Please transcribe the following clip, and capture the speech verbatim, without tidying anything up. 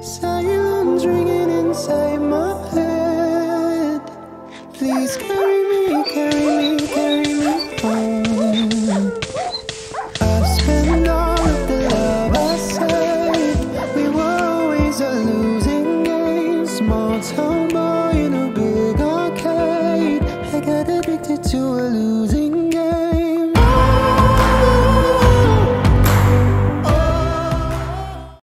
Silence ringing inside my head. Please carry me, carry me, carry me home. I've spent all of the love I saved. We were always a losing game. Small town boy in a big arcade. I got addicted to a loser.